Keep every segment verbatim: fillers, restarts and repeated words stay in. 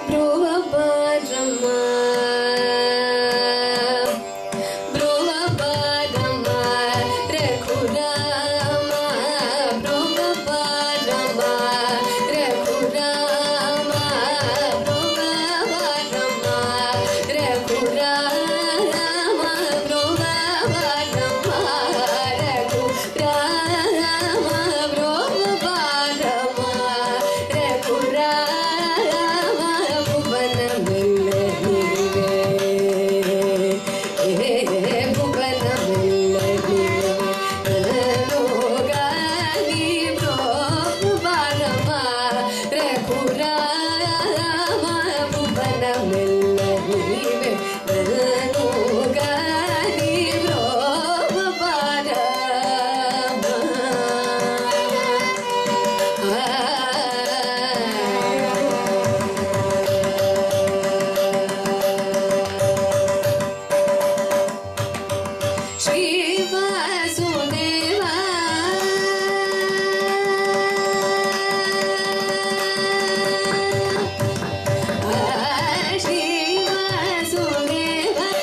Brova Barama, Brova Barama, Rekurama, Brova Barama, Rekurama, Brova Barama, Rekurama, Brova Barama, Rekurama, Brova Barama, Rekurama, Bhuvana Mille Nive, Bhuvana Mille Nive, Nalogani Brova Barama, Rekurama, Bhuvana Mille Nive, Nalogani Brova Barama. Shri Vasudeva, Shri Vasudeva,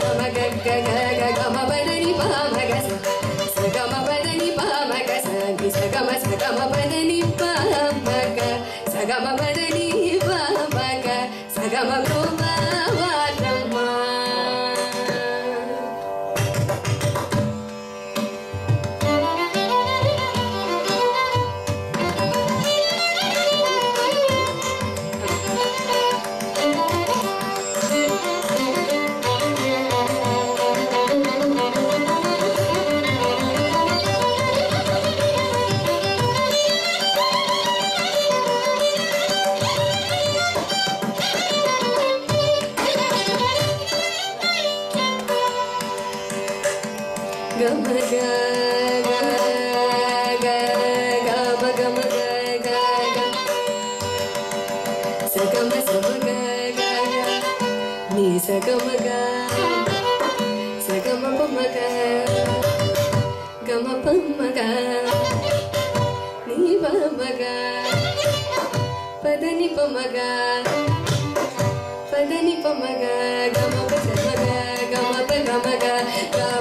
ma ga ga ga ga ga ma pa da ni pa ma ga sa sa ga ma pa da ni pa ma ga sa ni sa ga ma sa ga ma pa da ni pa ma ga sa ga ma pa da ni pa ma ga sa ga ma ro ma va ra ma Gama ga ga ga gama gama ga ga ga sa gama sa ma ga ga ga ni sa gama ga sa gama pa ma ga gama pa ma ga ni pa ma ga pa da ni pa ma ga pa da ni pa ma ga gama pa sa ma ga gama pa gama ga